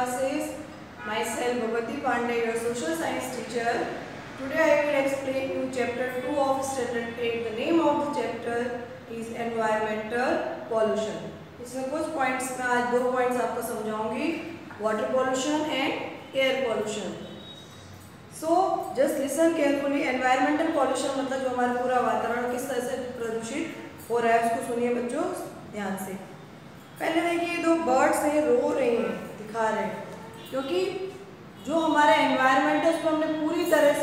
classes. Myself Bhagwati Pandey, your social science teacher. Today I will explain you chapter 2 of standard 8. The name of the chapter is environmental pollution. इसमें कुछ points में आज 2 points आपको समझाऊंगी, water pollution and air pollution. So just listen carefully. Environmental pollution मतलब जो हमारा पूरा वातावरण किस तरह से प्रदूषित हो रहा है उसको सुनिए बच्चों ध्यान से. पहले देखिए 2 बर्ड्स हैं, रो रही हैं, दिखा रहे हैं, क्योंकि जो हमारा एनवायरनमेंट है उसको हमने पूरी तरह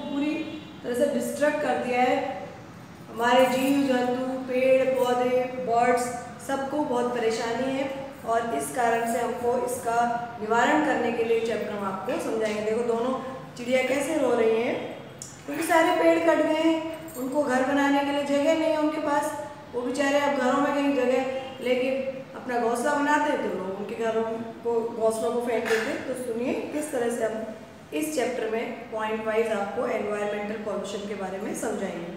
से डिस्ट्रक्ट कर दिया है. हमारे जीव जंतु, पेड़ पौधे, बर्ड्स सबको बहुत परेशानी है और इस कारण से हमको इसका निवारण करने के लिए चैप्टर हम आपको समझाएंगे. देखो दोनों चिड़िया कैसे रो रही हैं, क्योंकि सारे पेड़ कट गए हैं, उनको घर बनाने के लिए जगह नहीं है उनके पास. वो बेचारे अब घरों में कहीं जगह लेके अपना घोंसला बनाते तो लोग उनके घरों को घोंसलों को फेंक देते. तो सुनिए किस तरह से हम इस चैप्टर में पॉइंट वाइज आपको एनवायरमेंटल पॉल्यूशन के बारे में समझाएंगे.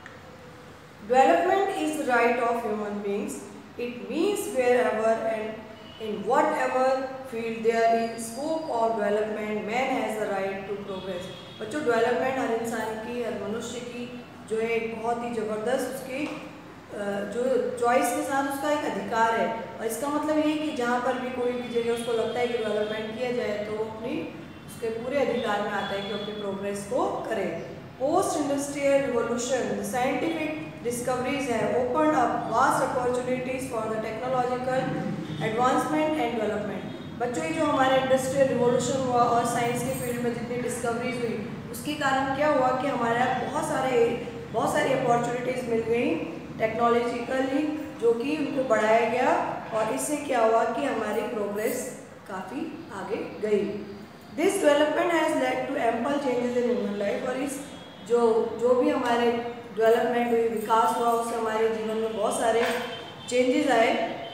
Development is the right of human beings. It means wherever and in whatever field there is scope of development man has the right to progress. बच्चों डेवलपमेंट हर इंसान की, हर मनुष्य की जो है एक बहुत ही ज़बरदस्त उसकी जो चॉइस के साथ उसका एक अधिकार है. और इसका मतलब ये कि जहाँ पर भी कोई भी जगह उसको लगता है कि डेवलपमेंट किया जाए तो अपनी उसके पूरे अधिकार में आता है कि अपनी प्रोग्रेस को करे. Post industrial revolution, scientific discoveries है open up vast opportunities for the technological advancement and development. बच्चों ये जो हमारे इंडस्ट्रियल रिवोल्यूशन हुआ और साइंस के फील्ड में जितनी डिस्कवरीज हुई उसके कारण क्या हुआ कि हमारे बहुत सारी अपॉर्चुनिटीज़ मिल गई टेक्नोलॉजिकली, जो कि उनको बढ़ाया गया और इससे क्या हुआ कि हमारी प्रोग्रेस काफ़ी आगे गई. This development has led to ample changes in human life. और इस जो भी हमारे डेवलपमेंट हुई, विकास हुआ, उससे हमारे जीवन में बहुत सारे चेंजेस आए.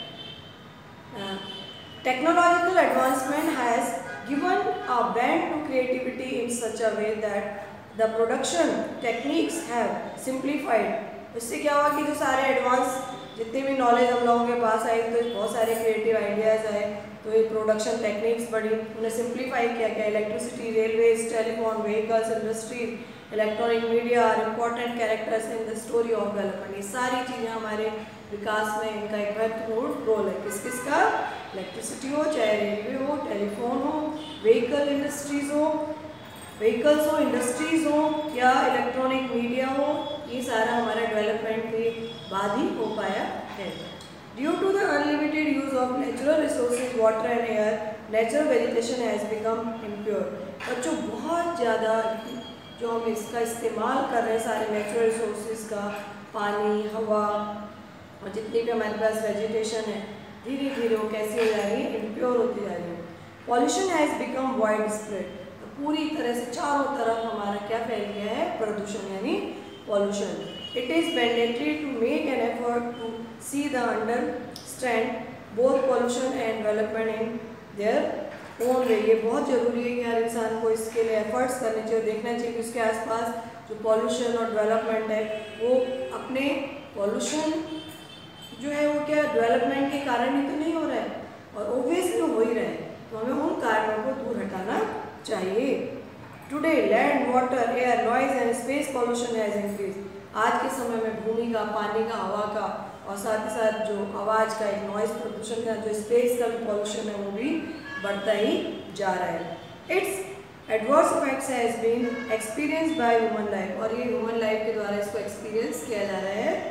Technological advancement has given a bend to creativity in such a way that the production techniques have simplified. इससे क्या हुआ कि जो सारे एडवांस जितनी भी नॉलेज हम लोगों के पास आई तो बहुत सारे क्रिएटिव आइडियाज़ आए, तो ये प्रोडक्शन टेक्निक्स बढ़ी, उन्हें सिंप्लीफाई किया गया. Electricity, railways, telephone, vehicles, industries, electronic media are important characters in the story of development. ये सारी चीज़ें हमारे विकास में इनका एक महत्वपूर्ण रोल है. किस किस का? इलेक्ट्रिसिटी हो, चाहे रेलवे हो, टेलीफोन हो, व्हीकल्स हो, इंडस्ट्रीज़ हो या इलेक्ट्रॉनिक मीडिया हो, ये सारा हमारा डेवलपमेंट के बाद ही हो पाया है. Due to the unlimited use of natural resources water and air, natural vegetation has become impure. बच्चों बहुत ज़्यादा जो हम इसका इस्तेमाल कर रहे हैं सारे नेचुरल रिसोर्सेज का, पानी, हवा और जितनी भी हमारे पास वेजिटेशन है, धीरे धीरे वो कैसी हो जा रही है, इम्प्योर होती जा रही है. Pollution has become widespread. पूरी तरह से चारों तरफ हमारा क्या फैल गया है, प्रदूषण यानी pollution. It is mandatory to make an effort to see the understand both pollution and development in their own way. ये बहुत ज़रूरी है कि हर इंसान को इसके लिए एफर्ट्स करने चाहिए, देखना चाहिए कि उसके आसपास जो पॉल्यूशन और डेवलपमेंट है वो अपने पॉल्यूशन जो है वो क्या डेवलपमेंट के कारण ही तो नहीं हो रहा है, और ओब्वियसली हो ही रहा है, तो हमें उन कारणों को दूर हटाना चाहिए. Today land, water, air, noise and space pollution has increase. आज के समय में भूमि का, पानी का, हवा का और साथ ही साथ जो आवाज़ का, एक नॉइज प्रदूषण का, जो स्पेस का भी पॉल्यूशन है वो भी बढ़ता ही जा रहा है. Its adverse effects has been experienced by human life. और ये ह्यूमन लाइफ के द्वारा इसको एक्सपीरियंस किया जा रहा है.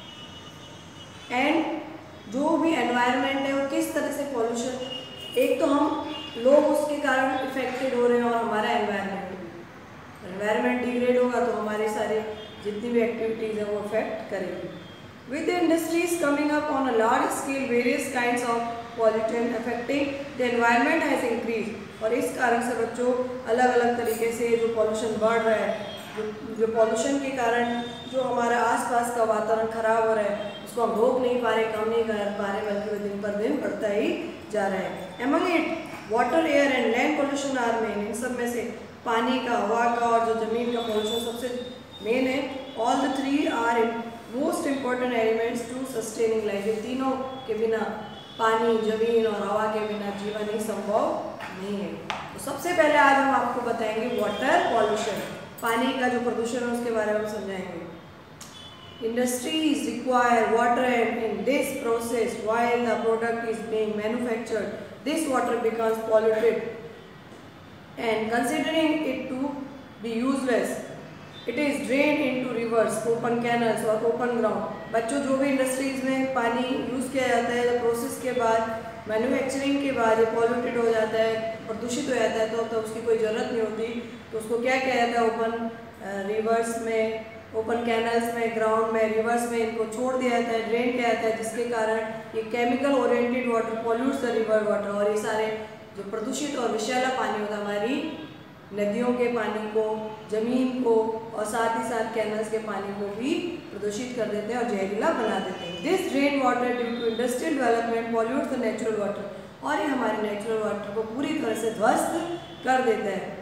एंड जो भी एनवायरनमेंट है वो किस तरह से पॉल्यूशन, एक तो हम लोग उसके कारण इफेक्टेड हो रहे हैं और हमारा एनवायरनमेंट डिग्रेड होगा तो हमारे सारे जितनी भी एक्टिविटीज़ हैं वो अफेक्ट करेगी. With the industries coming up on a large scale various kinds of pollutant affecting the environment has increase. और इस कारण से बच्चों अलग अलग तरीके से जो पॉल्यूशन बढ़ रहा है, जो पॉल्यूशन के कारण जो हमारा आसपास का वातावरण खराब हो रहा है उसको हम रोक नहीं पा रहे, कम नहीं कर पा रहे, बल्कि वो दिन पर दिन बढ़ता ही जा रहा है. Among it water, air and land pollution are main. इन सब में से पानी का, हवा का और जो ज़मीन का पॉल्यूशन सबसे मेन है. All the 3 are most important elements to sustaining life. ये तीनों के बिना, पानी, ज़मीन और हवा के बिना जीवन ही संभव नहीं है। तो सबसे पहले आज हम आपको बताएंगे वाटर पॉल्यूशन, पानी का जो प्रदूषण है उसके बारे में हम समझाएंगे। Industries require water and in this process while the product is being manufactured, this water becomes polluted and considering it to be useless, it is drained into rivers, open canals or open ground. बच्चों जो भी industries में पानी use किया जाता है, तो process के बाद मैन्युफैक्चरिंग के बाद ये पॉल्यूटेड हो जाता है, प्रदूषित हो जाता है, तो उसकी कोई ज़रूरत नहीं होती, तो उसको क्या किया जाता है, ओपन रिवर्स में, ओपन कैनल्स में, ग्राउंड में, रिवर्स में इनको छोड़ दिया जाता है, ड्रेन किया जाता है, जिसके कारण ये chemical oriented water pollutes the river water, और ये सारे जो प्रदूषित और विषैला पानी होता है हमारी नदियों के पानी को, ज़मीन को और साथ ही साथ कैनल्स के पानी को भी प्रदूषित कर देते हैं और जहरीला बना देते हैं। This drain water due to industrial development pollutes the natural water, और ये हमारे नेचुरल वाटर को पूरी तरह से ध्वस्त कर देता है।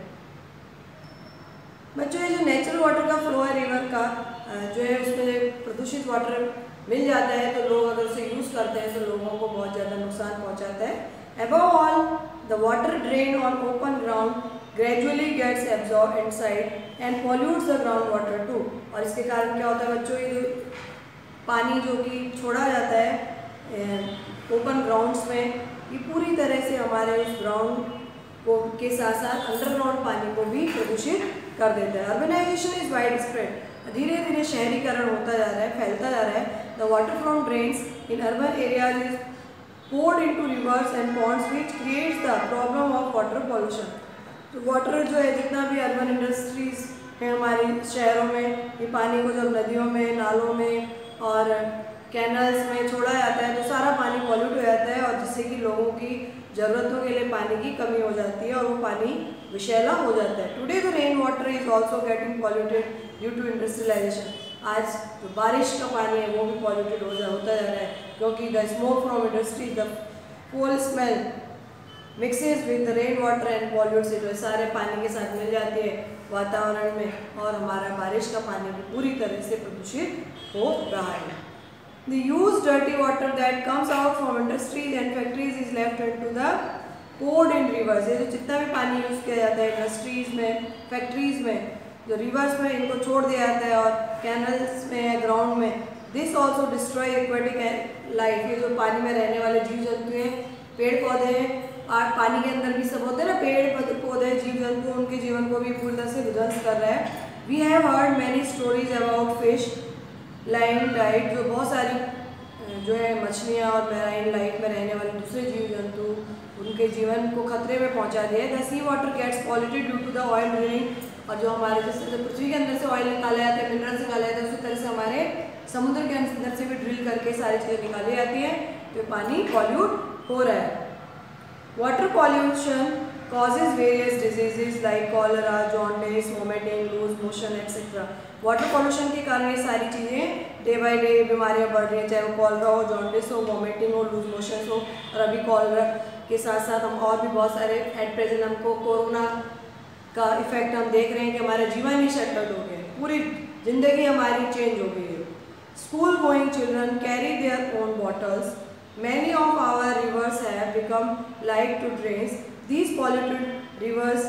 बच्चों ये जो नेचुरल वाटर का फ्लो है रिवर का जो है, उसमें प्रदूषित वाटर मिल जाता है, तो लोग अगर उसे यूज़ करते हैं तो लोगों को बहुत ज़्यादा नुकसान पहुंचाता है। Above all the water drain on open ground gradually gets absorb inside and pollutes the ground water too, और इसके कारण क्या होता है बच्चों, ये जो पानी जो कि छोड़ा जाता है ओपन ग्राउंड्स में, ये पूरी तरह से हमारे उस ग्राउंड को के साथ साथ अंडरग्राउंड पानी को भी प्रदूषित कर देता है। अर्बनाइजेशन इज वाइड स्प्रेड, धीरे धीरे शहरीकरण होता जा रहा है, फैलता जा रहा है। The water from drains in urban areas is poured into rivers and ponds which creates the problem of water pollution। तो वाटर जो है, जितना भी अर्बन इंडस्ट्रीज है हमारे शहरों में, ये पानी को जब नदियों में, नालों में और कैनल्स में छोड़ा जाता है, तो सारा पानी पॉल्यूट हो जाता है, और जिससे कि लोगों की ज़रूरतों के लिए पानी की कमी हो जाती है और वो पानी विषैला हो जाता है। Today the rain water is also getting polluted due to industrialisation, आज जो बारिश का पानी है वो भी पॉल्यूटेड होता जा रहा है, क्योंकि the smoke from industries, the foul smell mixes with the rain water and pollutes it, सारे पानी के साथ मिल जाती है वातावरण में, और हमारा बारिश का पानी भी पूरी तरह से प्रदूषित हो रहा है। The used dirty water that comes out from industries and factories is left into the poured in rivers। ये जो जितना भी पानी यूज़ किया जाता है इंडस्ट्रीज में, फैक्ट्रीज में, जो रिवर्स में इनको छोड़ दिया जाता है और कैनल्स में, ग्राउंड में, this also destroy aquatic life, ये जो पानी में रहने वाले जीव जंतु हैं, पेड़ पौधे हैं, और पानी के अंदर भी सब होते हैं ना, पेड़ पौधे, जीव जंतु, उनके जीवन को भी पूरी तरह से विध्वंस कर रहा है। We have heard many stories about fish line life, जो बहुत सारी जो है मछलियाँ और मैराइन लाइफ में रहने वाले दूसरे जीव जंतु, उनके जीवन को खतरे में पहुंचा दिया है। The sea water gets polluted due to the oil drilling, और जो हमारे जैसे पृथ्वी के अंदर से ऑयल निकाला जाता है, मिनरल्स निकाले जाते हैं, उसी तरह से हमारे समुद्र के अंदर से भी ड्रिल करके सारी चीज़ें निकाली जाती हैं, तो पानी पॉल्यूट हो रहा है। Water pollution causes various diseases like cholera, jaundice, vomiting, loose motion etc। Water pollution के कारण ये सारी चीज़ें डे बाय डे बीमारियां बढ़ रही हैं, चाहे वो कॉलरा हो, जॉन्डिस हो, वॉमिटिंग हो, लूज मोशन हो, और अभी कॉलरा के साथ साथ हम और भी बहुत सारे एट प्रेजेंट हमको कोरोना का इफेक्ट हम देख रहे हैं कि हमारा जीवन ही शटल हो गया है, पूरी जिंदगी हमारी चेंज हो गई है। School going children carry their own bottles, many of our rivers have become like to drains, these polluted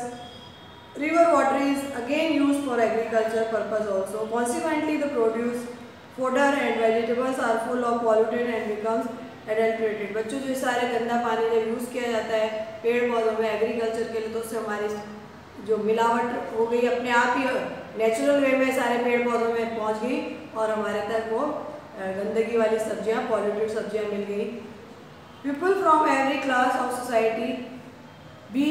river water is again used for agriculture purpose also, consequently the produce fodder and vegetables are full of polluted and becomes adulterated। बच्चों जो सारे गंदा पानी जब use किया जाता है पेड़ पौधों में एग्रीकल्चर के लिए, तो उससे हमारी जो मिलावट हो गई, अपने आप ही नेचुरल वे में सारे पेड़ पौधों में पहुंच गई, और हमारे तक वो गंदगी वाली सब्जियां, पॉल्यूटेड सब्जियां मिल गई। People from every class of society भी,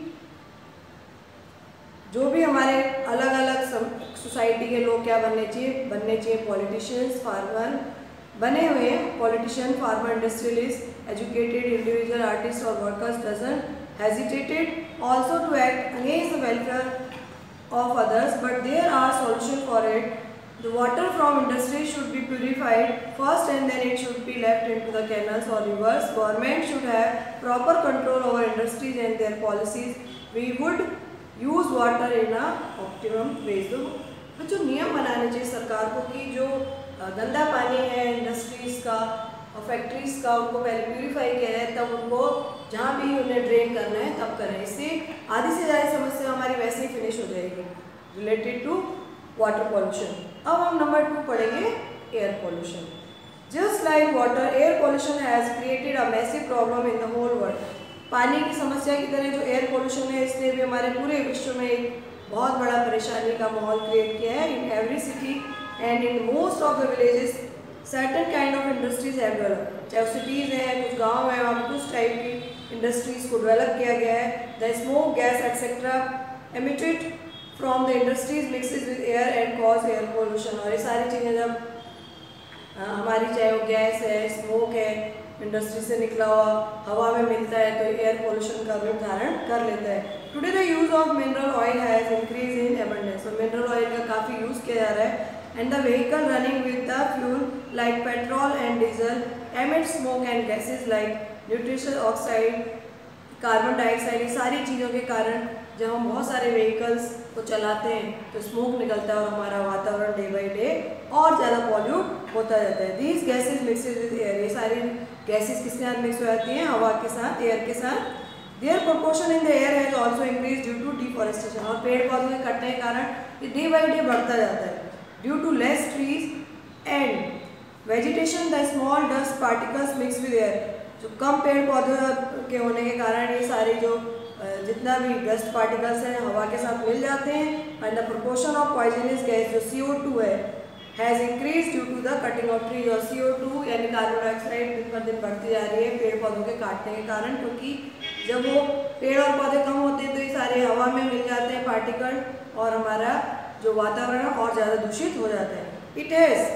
जो भी हमारे अलग अलग सोसाइटी के लोग क्या बनने चाहिए पॉलिटिशियंस, फार्मर बने हुए हैं, politician, farmer, industrialist, educated individual, artist और workers doesn't hesitated also to act against the welfare of others, but there are solution for it. The water from industry should be purified first and then it should be left into the canals or rivers। Government should have proper control over industries and their policies। We would use water in a optimum ways। तो जो नियम बनाने चाहिए सरकार को कि जो गंदा पानी है इंडस्ट्रीज का और फैक्ट्रीज़ का उनको पहले प्यूरीफाई किया है, तब उनको जहाँ भी उन्हें ड्रेन करना है तब करें। इससे आधी से ज़्यादा समस्या हमारी वैसे ही फिनिश हो जाएगी रिलेटेड टू वाटर पॉल्यूशन। अब हम नंबर 2 पढ़ेंगे air pollution. Just like water, air pollution has created a massive problem in the whole world. पानी की समस्या की तरह जो एयर पॉल्यूशन है, इसने भी हमारे पूरे विश्व में एक बहुत बड़ा परेशानी का माहौल क्रिएट किया है। In every city and in most of the villages certain kind of industries have developed. चाहे सिटीज़ हैं, कुछ गाँव हैं, वहाँ पर कुछ टाइप की इंडस्ट्रीज़ को डेवलप किया गया है। The smoke, gas etcetera emitted from the industries mixes with air and cause air pollution. और ये सारी चीज़ें जब हमारी, चाहे वो गैस है, स्मोक है, इंडस्ट्री से निकला हुआ हवा में मिलता है, तो एयर पोल्यूशन का रूप धारण कर लेता है। Today the use of mineral oil has increase in abundance. और मिनरल ऑयल का काफ़ी यूज़ किया जा रहा है। And the vehicle running with the fuel like petrol and diesel emit smoke and gases like nutrition oxide, carbon dioxide. ये सारी चीज़ों के कारण जब हम बहुत सारे व्हीकल्स को चलाते हैं तो स्मोक निकलता है और हमारा वातावरण डे बाई डे और ज़्यादा पॉल्यूट होता जाता है। These gases mixes with air, ये सारी गैसेज किसके साथ मिक्स हो जाती हैं? हवा के साथ, एयर के साथ। Their proportion in the air has also increase due to deforestation. और पेड़ पौधों के कटने के कारण ये डे बाई डे बढ़ता जाता है। Due to less trees and vegetation the small dust particles mix with air. जो कम पेड़ पौधे के होने के कारण ये सारे जो जितना भी डस्ट पार्टिकल्स हैं हवा के साथ मिल जाते हैं। And the proportion of poisonous gas जो CO2 है has increase due to the cutting of trees. और CO2 यानी कार्बन डाइऑक्साइड दिन पर दिन बढ़ती जा रही है पेड़ पौधों के काटने के कारण, क्योंकि जब वो पेड़ और पौधे कम होते हैं तो ये सारे हवा में मिल जाते हैं पार्टिकल और हमारा जो वातावरण है और ज़्यादा दूषित हो जाता है। It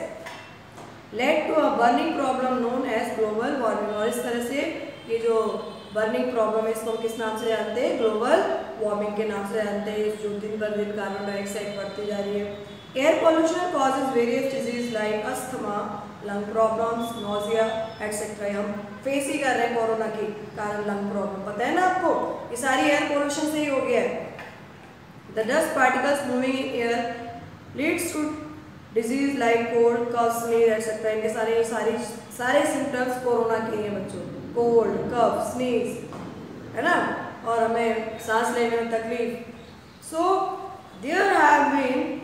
has led to a burning problem known as global warming. और इस तरह से ये जो बर्निंग प्रॉब्लम है इसको हम किस नाम से जानते हैं? ग्लोबल वार्मिंग के नाम से जानते हैं, जो दिन पर दिन कार्बन डाइऑक्साइड बढ़ती जा रही है। Air pollution causes various disease like asthma, lung problems, nausea etcetera. हम फेस ही कर रहे हैं कोरोना के कारण लंग प्रॉब्लम, पता है ना आपको? ये सारी एयर पॉल्यूशन से ही हो गया है। The dust particles moving in air leads to disease like cold, cough, sneeze etcetera. इनके सारे सिम्टम्स कोरोना के हैं बच्चों। कोल्ड, कफ, स्नीज, है ना, और हमें सांस लेने में तकलीफ। So there have been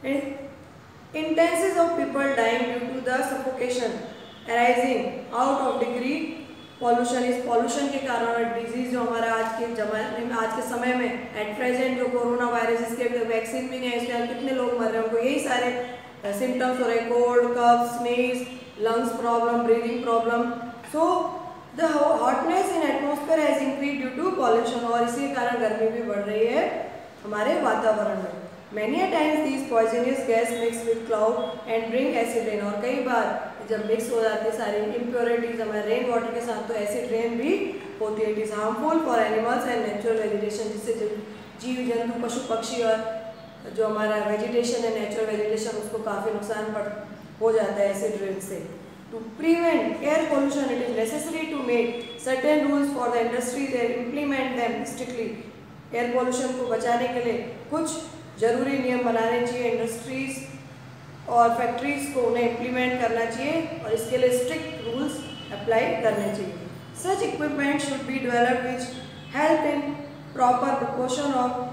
instances of people dying due to the suffocation arising out of degree pollution। इस pollution के कारण डिजीज जो हमारा आज के जमाने में, आज के समय में एट प्रेजेंट जो कोरोना वायरस, इसके वैक्सीन भी नहीं है, इसके कितने लोग मर रहे हैं, उनको यही सारे सिम्टम्स हो रहे हैं, cold, cough, sneeze, lungs problem, breathing problem. So the hotness in atmosphere has increase due to pollution. और इसी के कारण गर्मी भी बढ़ रही है हमारे वातावरण में। Many a times these poisonous gas mix with cloud and bring acid rain। और कई बार जब मिक्स हो जाती है सारी impurities हमारे रेन वाटर के साथ तो एसिड रेन भी होती है। It is harmful for animals and natural vegetation, जिससे जीव जंतु, पशु पक्षी और जो हमारा वेजिटेशन है, नेचुरल वेजिटेशन, उसको काफ़ी नुकसान हो जाता है एसिड रेन से। To prevent air pollution, it is necessary to make certain rules for the industries and implement them strictly। Air pollution को बचाने के लिए कुछ जरूरी नियम बनाने चाहिए इंडस्ट्रीज और फैक्ट्रीज को, उन्हें इम्प्लीमेंट करना चाहिए और इसके लिए स्ट्रिक्ट रूल्स अप्लाई करने चाहिए। Such equipment should be developed which help in proper precaution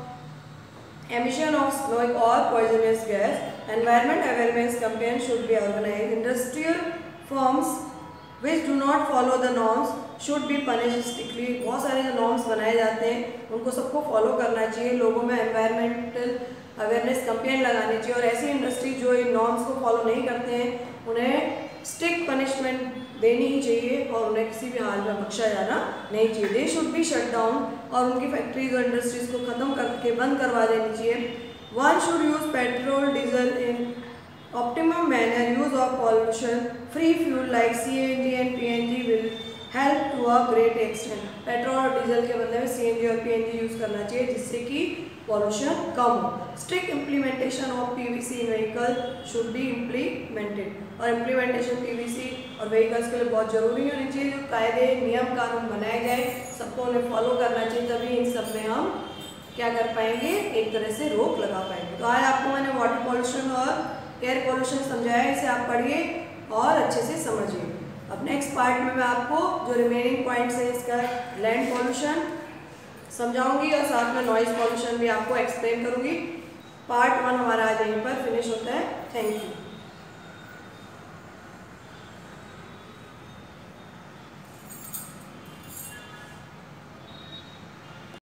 of emission of smoke और poisonous gas. Environment awareness campaign should be organise. Industrial firms which do not follow the norms should be punish strictly. बहुत सारे जो norms बनाए जाते हैं उनको सबको follow करना चाहिए। लोगों में एनवायरमेंटल अवेयरनेस कैंपेन लगानी चाहिए और ऐसी इंडस्ट्री जो इन नॉर्म्स को फॉलो नहीं करते हैं उन्हें स्ट्रिक्ट पनिशमेंट देनी ही चाहिए और उन्हें किसी भी हाल में बख्शा जाना नहीं चाहिए। They should be shut down और उनकी फैक्ट्रीज और इंडस्ट्रीज को ख़त्म करके बंद करवा देनी चाहिए। One should use petrol diesel in optimum manner। use of pollution free fuel like CNG and PNG will help to a great extent। Petrol और डीजल के बदले में CNG और PNG यूज़ करना चाहिए जिससे कि पॉल्यूशन कम हो। Strict implementation of PVC in vehicle should be implemented. और इम्प्लीमेंटेशन PVC और व्हीकल्स के लिए बहुत ज़रूरी होनी चाहिए। जो कायदे, नियम, कानून बनाए जाए सबको उन्हें फॉलो करना चाहिए, तभी इन सब में हम क्या कर पाएंगे, एक तरह से रोक लगा पाएंगे। तो आज आपको मैंने वाटर पॉल्यूशन और एयर पॉल्यूशन समझाया, इसे आप पढ़िए और अच्छे से समझिए। अब नेक्स्ट पार्ट में मैं आपको जो रिमेनिंग पॉइंट्स है इसका लैंड पॉल्यूशन समझाऊंगी और साथ में नॉइज पॉल्यूशन भी आपको एक्सप्लेन करूंगी। पार्ट 1 हमारा आज यहीं पर फिनिश होता है। Thank you.